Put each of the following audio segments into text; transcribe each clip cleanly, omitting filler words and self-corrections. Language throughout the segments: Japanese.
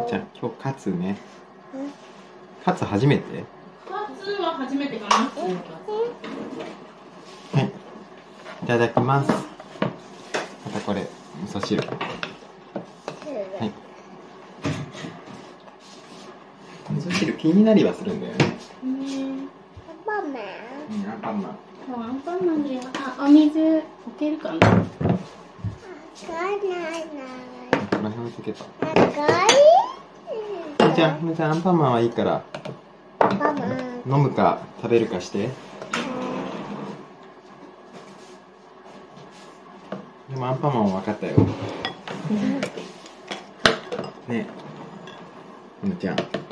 ちゃん、今日カツね。カツ初めて？ カツは初めてかな。 はい。いただきます。またこれ、味噌汁。はい。味噌汁気になりはするんだよね。 アンパンマン。 アンパンマン。 アンパンマンで、お水置けるかな。 この辺置いとけば。じゃあ、アンパンマンはいいから。飲むか食べるかして。でもアンパンマンは分かったよ。ねえ、むちゃん。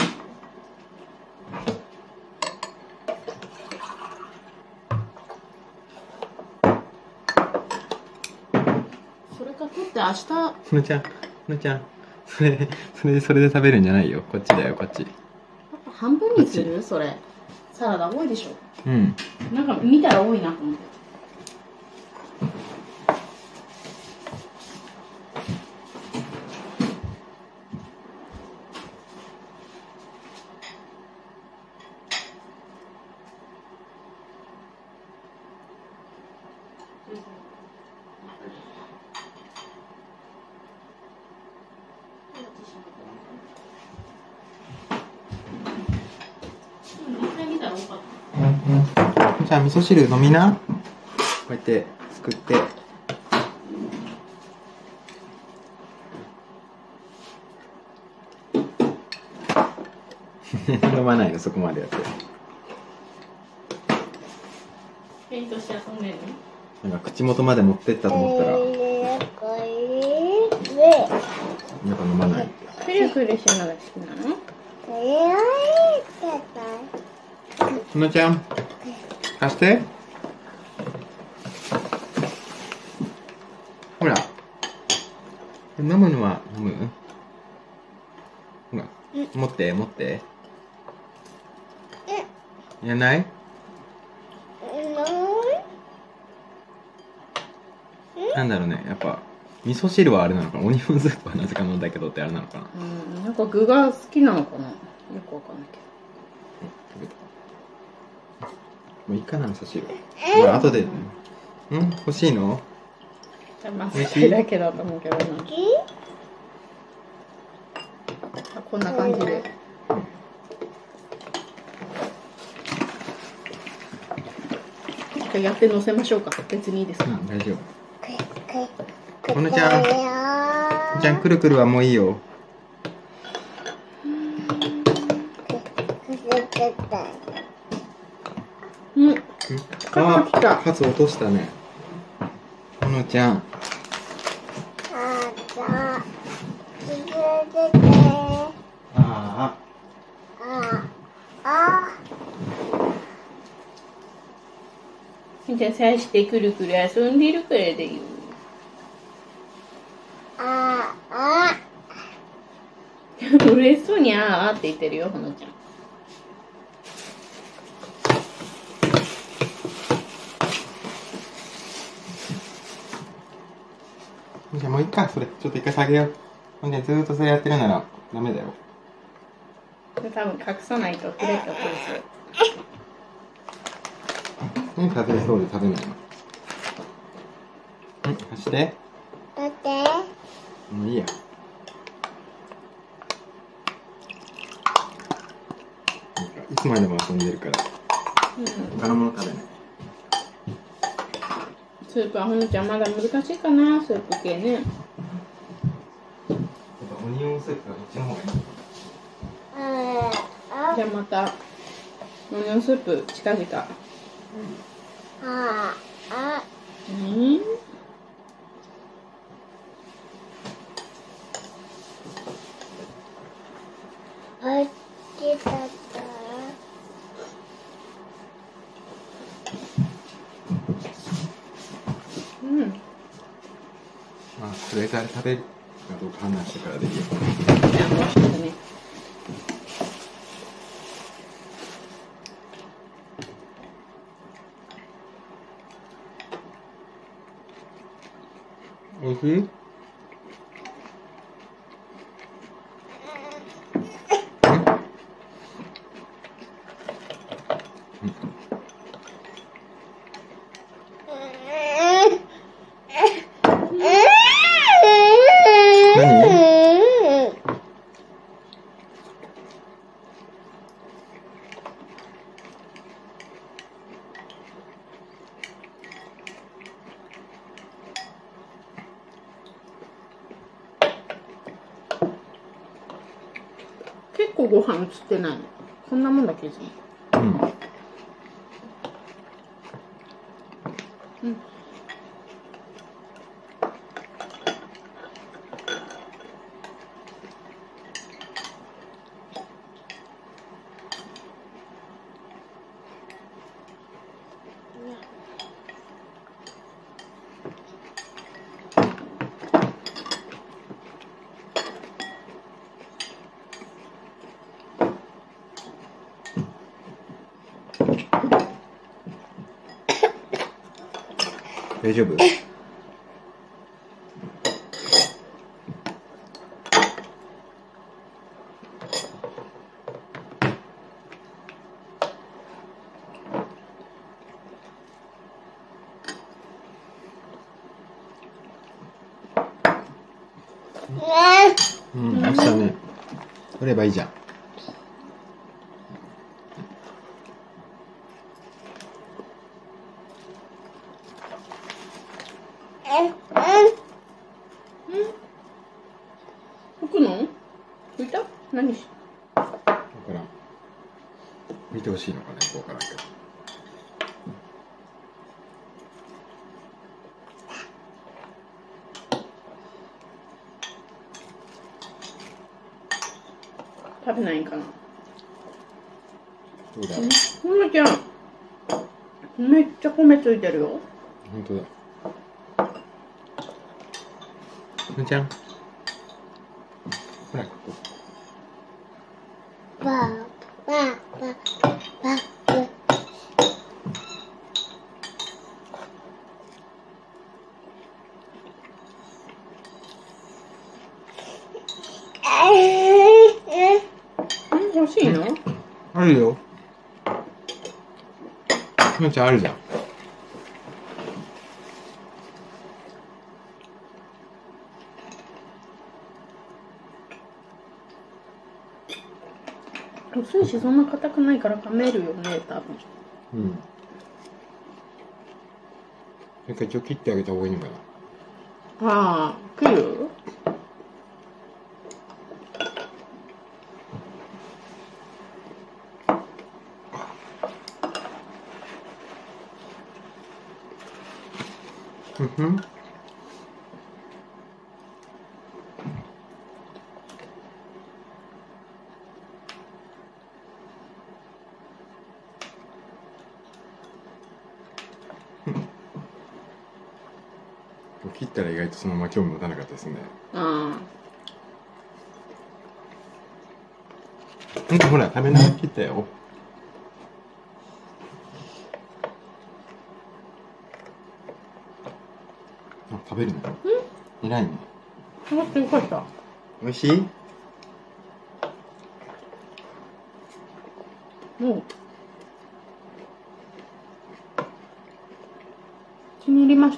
それか取って明日。 むちゃん、むちゃん。それで食べるんじゃないよ。こっちだよ、こっち。 半分にする？それ。サラダ多いでしょ。 うん。 なんか見たら多いなと思って。 じゃあ味噌汁飲みな。こうやってすくって飲まないの、そこまでやって。 ペイントして遊んでるの？ なんか口元まで持ってったと思ったらやっぱ飲まない。 くるくるするのが好きなの？ ひなちゃん貸して。ほら、飲むのは飲む？ほら、持って持って。いらない？なんだろうね、やっぱ味噌汁はあれなのかな、オニオンスープはなぜか飲んだけどってあれなのかな。 なんか具が好きなのかな、よくわかんないけど。 食べた。もういいかな、味噌汁。まあ後で、欲しいの？ まあ好きだけだと思うけどな。こんな感じで。やって乗せましょうか。別にいいですか？ 大丈夫。このちゃん、くるくるはもういいよ。カツ落としたね。このちゃん。 じゃあさしてくるくる遊んでるからだよ。嬉しそうにあーって言ってるよ、ほのちゃん。 じゃあもういいか、それ。ちょっと一回下げよう。ほんでずーっとそれやってるならダメだよ。 多分隠さないとフレットくるする。 食べれそうで食べないの。貸して。もういいや。いつまでも遊んでるから。他のもの食べない。 スープはほのちゃんまだ難しいかな、スープ系ね。 やっぱオニオンスープはこっちの方がいい。 じゃあまたオニオンスープ近々。 それから食べるかどうか話してからでいいよ。おいしい？ 結構ご飯映ってない。こんなもんだけですね。 うん。 うん。 大丈夫？うん、落ちたね。取ればいいじゃん。 拭くの？拭いた？何し？ わからん。見てほしいのかね、わからんけど。 食べないんかな。 どうだ？ ほのちゃん、めっちゃ米ついてるよ。 本当だ。ふんちゃん。ほら、ここ。 ばばばば。 欲しいの？ あるよ。ふんちゃんあるじゃん。 薄いしそんな硬くないから噛めるよね、多分。 うん。なんか一応切ってあげた方がいいのかな。 ああ、切る？ うんふん。切ったら意外とそのまま興味持たなかったですね。 あうん、ほら、食べながら切ったよ。あ、食べるの？偉いね。 あ、待ってよかった。 美味しい？ もう気に入りました？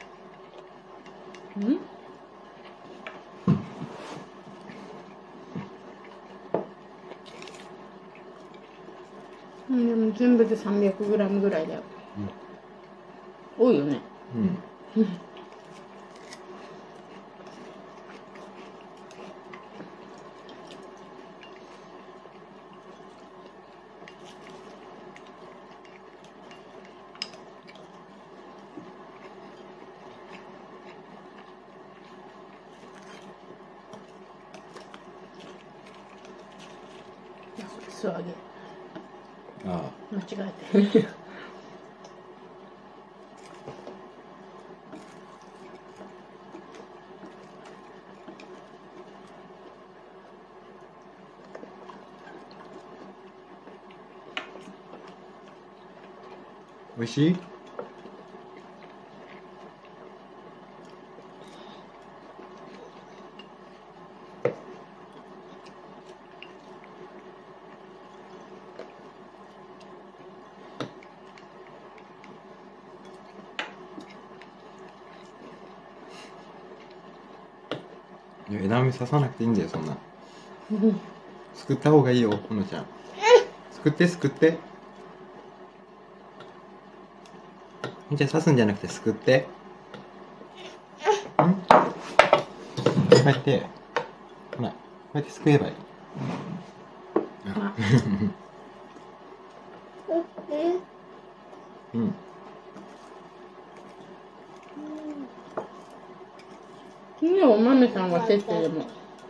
でも全部で 300g ぐらいだよ。多いよね。 うん。 素揚げ。 あ間違えて。 美味しい？いや、枝豆刺さなくていいんだよ、そんな。すくった方がいいよ、ほのちゃん。すくって、すくって。じゃあ刺すんじゃなくてすくって。こうやって、ほら、こうやってすくえばいい。 あうんいいよ、お豆さんはてってでも。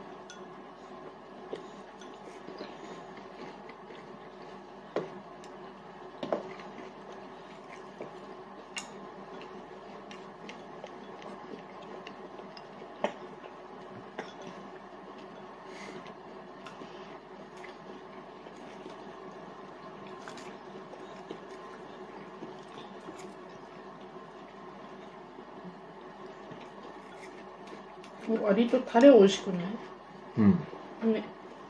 割とタレ美味しくない？ うんね。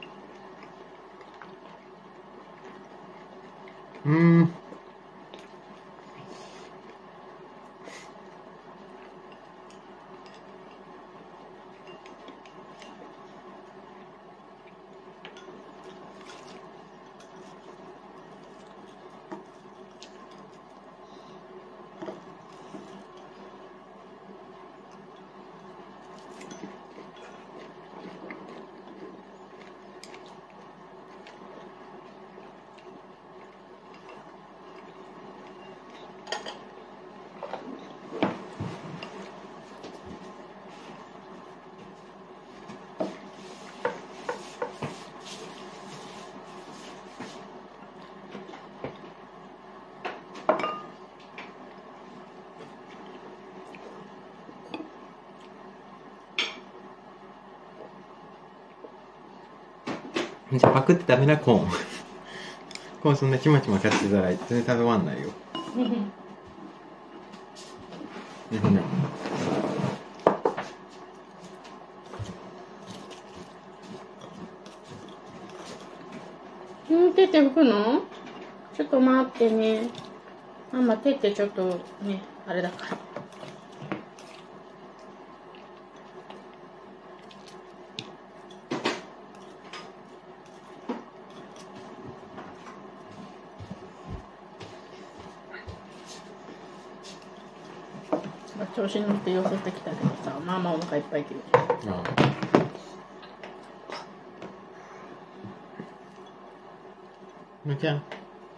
じゃあパクってダメなコーンコーンそんなちまちま買ってたら全然食べ終わんないよ。日本でもてって拭くの？ちょっと待ってね。ママ手ってちょっとね、あれだから。調子に乗って寄せてきたけどさ、ママお腹いっぱい切る。 あむちゃん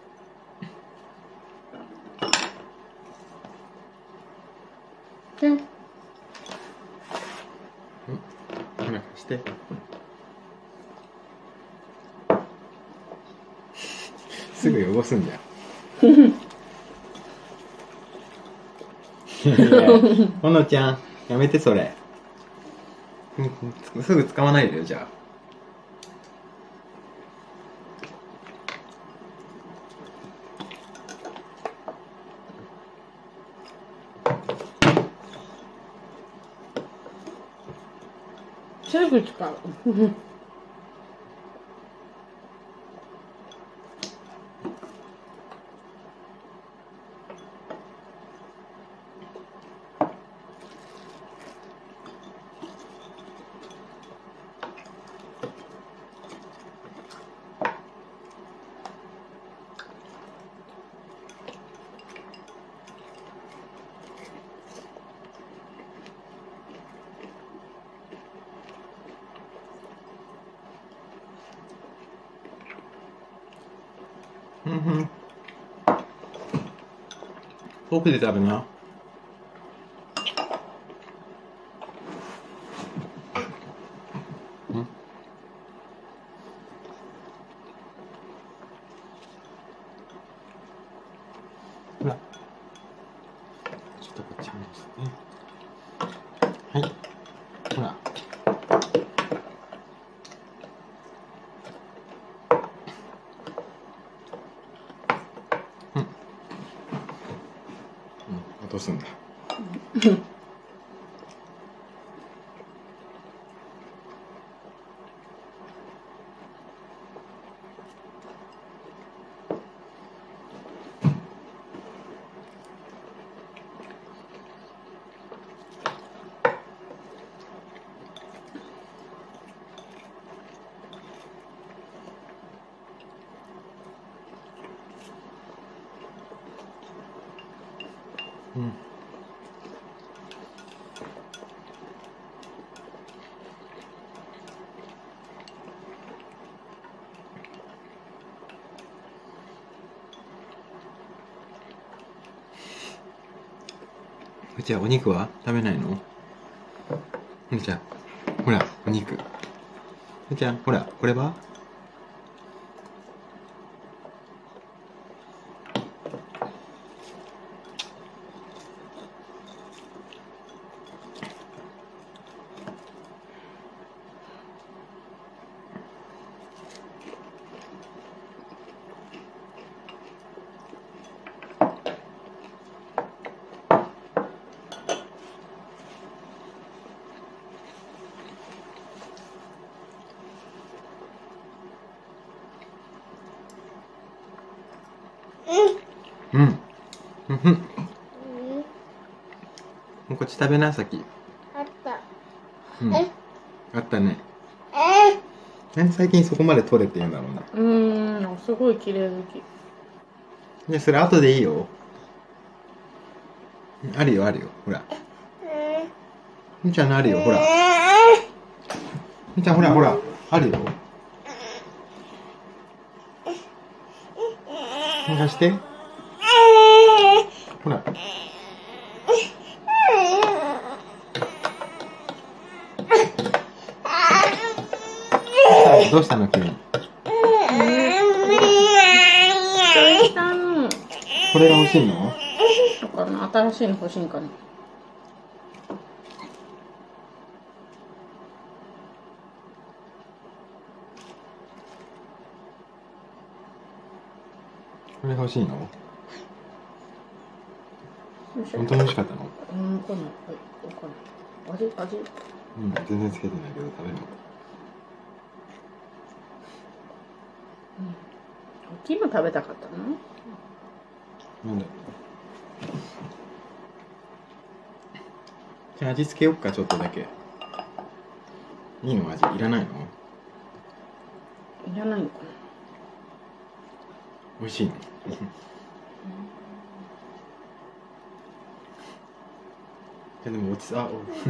で、 ほらしてすぐ汚すんじゃんいやほのちゃんやめてそれすぐ使わないでよじゃあすぐ使う。 フォークで食べなほらちょっとこっち見ますねはいほら落とすんだうんうちはお肉は食べないの？うちゃん、ほら、お肉。うちゃん、ほら、これは？うん。うんふん。こっち食べな、先。 あった。 うん。あったね。なんで最近そこまで取れて言うんだろうね。 すごい綺麗好き。 いや、それ後でいいよ。あるよ、あるよ。ほら。みーちゃんのあるよ、ほら。みーちゃん、ほら、ほら。あるよ。貸して。ほら。どうしたの君？これが欲しいの？ だからな、新しいの欲しいんかな。 これ欲しいの？本当に美味しかったの？ わかんない。わかんない。味。 うん、全然つけてないけど食べるの。 大きいの食べたかったの？ なんだろう。じゃあ味付けよっか、ちょっとだけ。いいの？味いらないの？ いらないのかな。 美味しいの？でも落ちあ、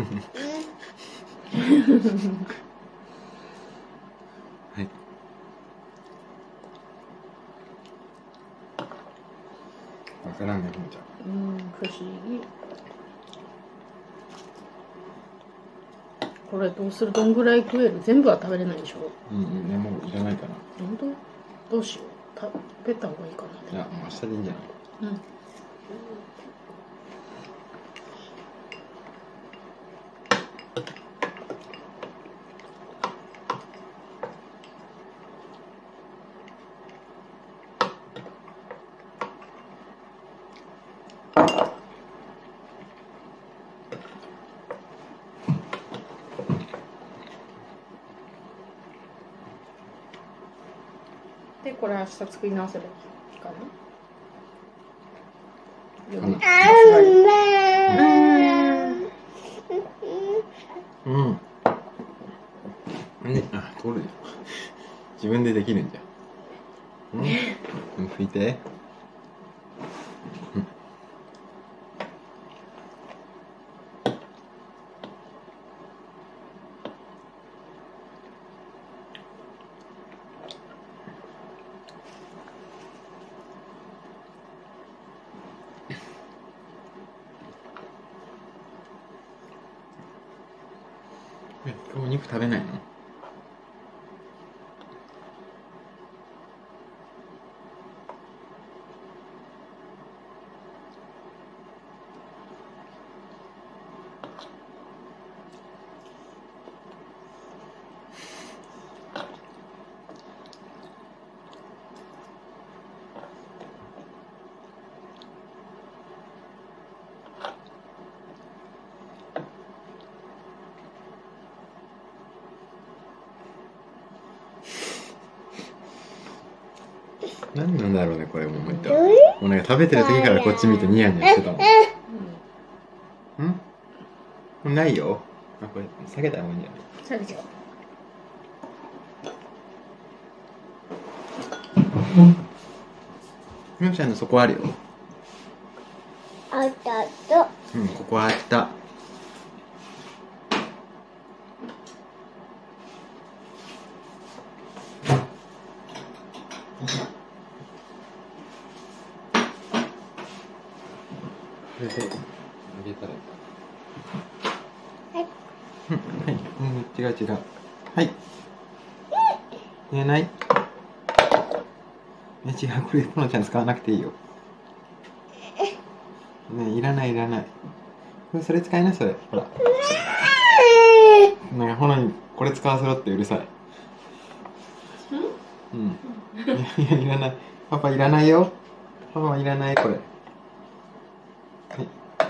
はい。わからんね、ほのちゃん。 不思議。これどうする？どんぐらい食える？全部は食べれないでしょ？ ね、もういらないかな。 本当？どうしよう。食べた方がいいかな。 いや、もう明日でいいんじゃない？ で、これ明日作り直せばいいかな。取るよ。自分でできるんじゃん。拭いて。今日お肉食べないの？何なんだろうね、これもうもうなんか食べてる時からこっち見てニヤニヤしてたもん。ないよ。あ、これ下げた方がいいんじゃない？ 下げちゃう。 みおちゃんのそこあるよ。 あったと。 ここあった。これでげたらいい。 はい。 はい、違う違う。はい。入れない？違う、これ、ほのちゃん使わなくていいよ。ね、いらないいらない。それ使いな、それ。ほら。なんか、ほのにこれ使わせろってうるさい。うん。いや、いらない。パパいらないよ。パパはいらない、これ。はい。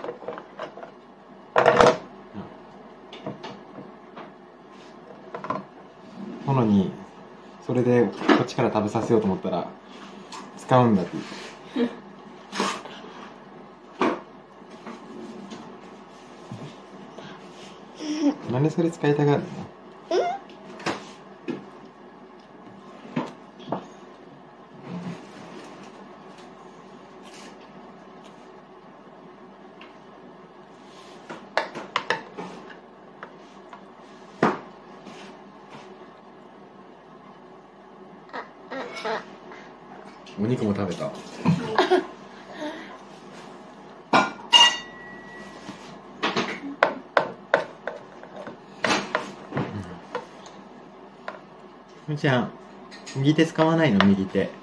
ほのに、それでこっちから食べさせようと思ったら、使うんだって言って。なんでそれ使いたがるの？お肉も食べた。むちゃん、右手使わないの？右手。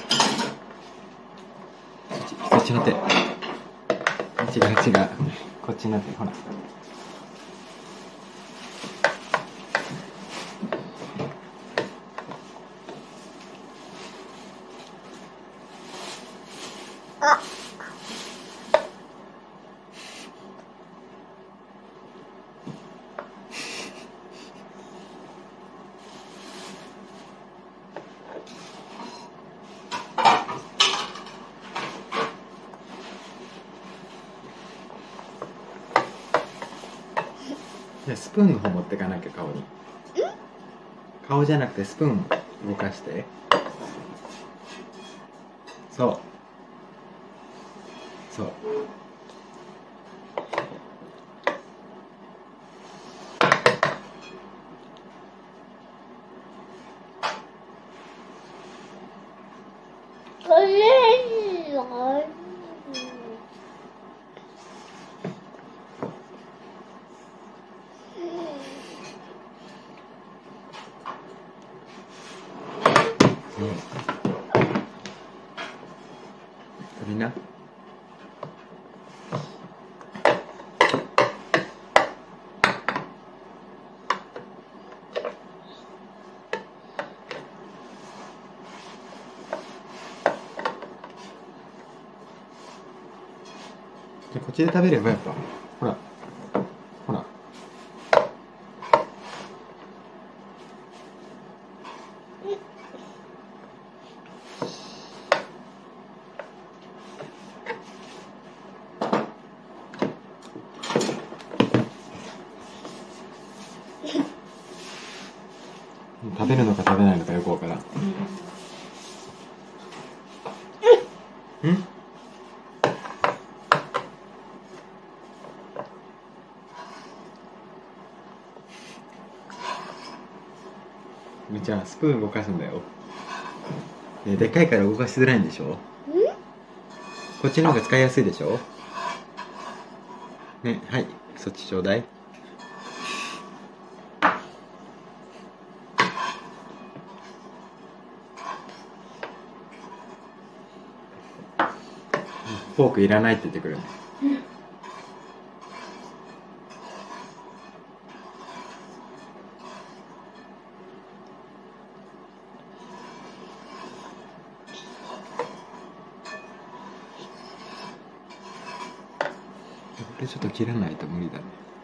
そっちの手。違う違う。こっちの手、ほら。 あ。 スプーンの方持ってかなきゃ、顔に。顔じゃなくてスプーン動かして。そう。 これよ。 みんな。こっちで食べればやっぱ、ほら、ほら。食べるのか食べないのかよくわからん。うん？じゃあスプーン動かすんだよ。ね、でっかいから動かしづらいんでしょ？こっちの方が使いやすいでしょ？ね、はい、そっちちょうだい。フォークいらないって言ってくるね。これちょっと切らないと無理だね。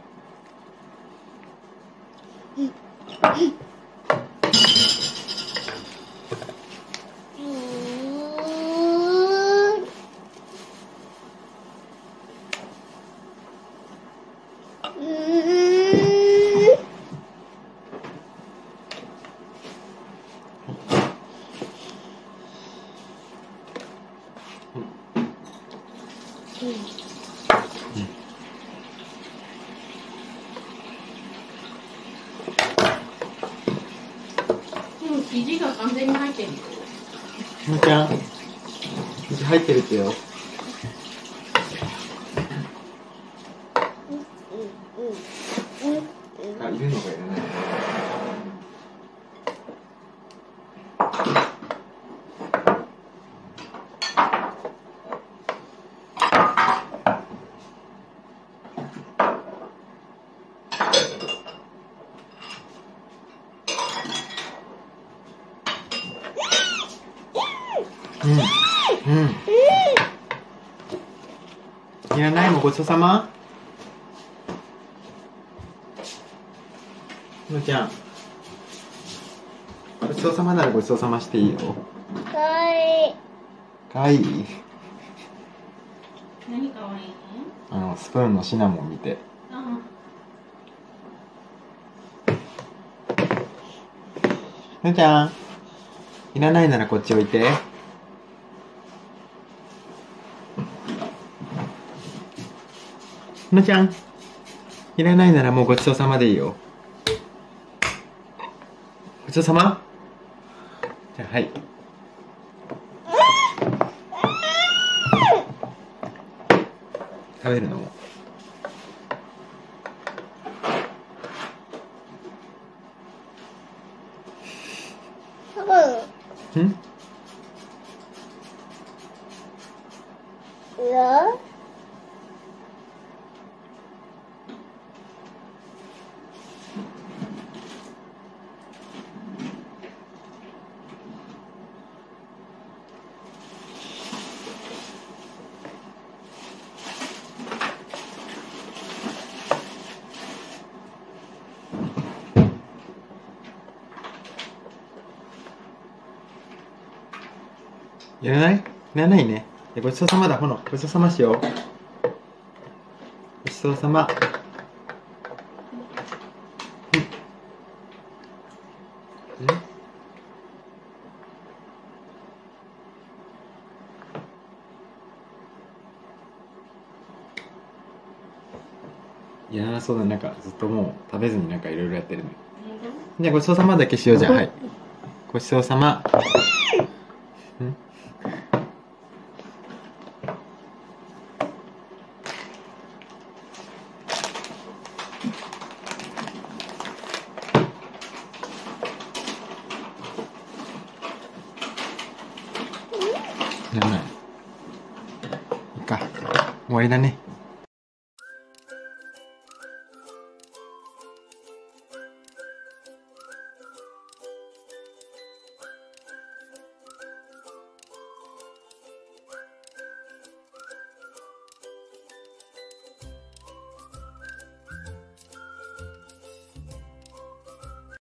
生地が完全に入ってるよ。 むちゃん、生地入ってるってよ。 いらないもんごちそうさま。むちゃんごちそうさまならごちそうさましていいよ。かわいい。 何かわいいの？ スプーンのシナモン見て。むちゃんいらないならこっち置いて。むちゃんいらないならもうごちそうさまでいいよ。ごちそうさま。じゃあはい食べるのもんいらない？いらないね。ごちそうさまだ。ほのごちそうさましよう。ごちそうさま。いらなそうだ。なんかずっともう食べずになんかいろいろやってるね。じゃあごちそうさまだけしよう。じゃあはいごちそうさま。いらない。いいか終わりだね。